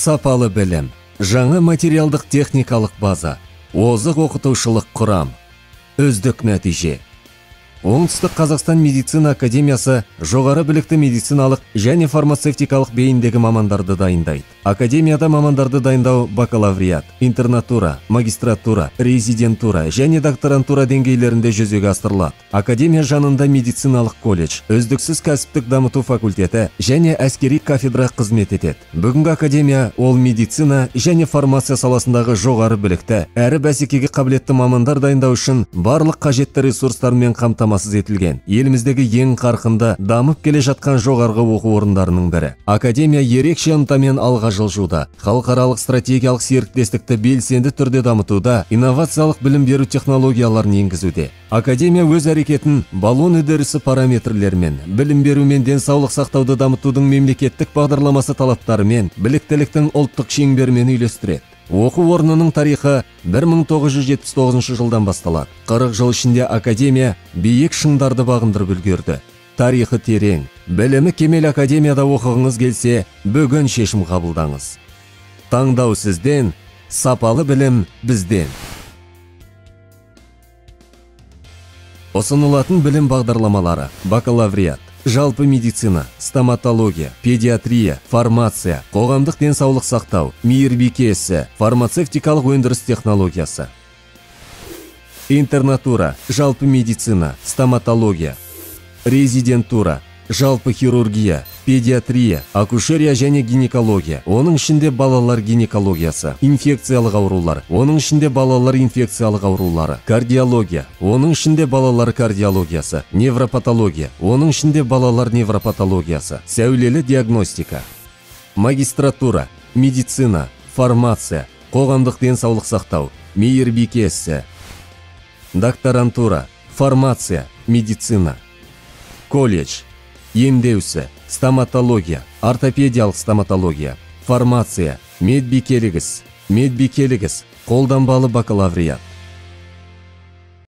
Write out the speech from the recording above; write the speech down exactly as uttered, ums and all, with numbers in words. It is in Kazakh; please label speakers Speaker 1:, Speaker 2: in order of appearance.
Speaker 1: Сапалы білім, жаңа материалдық техникалық база, озық оқытушылық құрам, үздік нәтиже. Оңтүстік Қазақстан медицина академиясы жоғары білікті медициналық және фармацевтикалық бейіндегі мамандарды дайындайды. Академияда мамандарды дайындау бакалавриат, интернатура, магистратура, резидентура және докторантура деңгейлерінде жүзеге асырылады. Академия жанында медициналық колледж, үздіксіз кәсіптік дамыту факультеті және әскери кафедра қызмет етеді. Бүгінгі академия ол медицина және фармация саласындағы жоғары білікті, әрі бәсекеге қабілетті мамандар дайындау үшін барлық қажетті ресурстармен қамтамасыз етілген. Еліміздегі ең қарқынды дамып келе жатқан жоғарғы оқу орындарының бірі. Академия ерекше ынтамен алға жылжуда, халықаралық стратегиялық серіктестікті белсенді түрде дамытуда, инновациялық білім беру технологияларын енгізуде. Академия өз әрекетін баллон үдерісі параметрлермен, білім беру мен денсаулық сақтауды дамытудың мемлекеттік бағдарламасы талаптарымен, біліктіліктің ұлттық шеңберімен үйлестіреді. Оқу орнының тарихы бір мың тоғыз жүз жетпіс тоғызыншы жылдан басталады. қырық жыл ішінде академия биік шыңдарды бағындырып үлгерді. Тарихы терең, білімі кемел академияда оқығыңыз келсе, бүгін шешім қабылдаңыз. Таңдау сізден, сапалы білім бізден. Ұсынылатын білім бағдарламалары: бакалавриат, жалпы медицина, стоматология, педиатрия, фармация, қоғамдық денсаулық сақтау, мейірбике ісі, фармацевтикалық өндіріс технологиясы. Интернатура, жалпы медицина, стоматология. Резидентура, жалпы хирургия, педиатрия, акушерия және гинекология, оның ішінде балалар гинекологиясы, инфекциялық аурулар, оның ішінде балалар инфекциялық аурулары, кардиология, оның ішінде балалар кардиологиясы, невропатология, оның ішінде балалар невропатологиясы, сәулелі диагностика. Магистратура, медицина, фармация, қоғамдық денсаулық сақтау, мейірбике ісі. Докторантура, фармация, медицина. Колледж, емдеу ісі, стоматология, ортопедиялық стоматология, фармация, медбикелік іс, медбикелік іс, қолданбалы бакалавриат.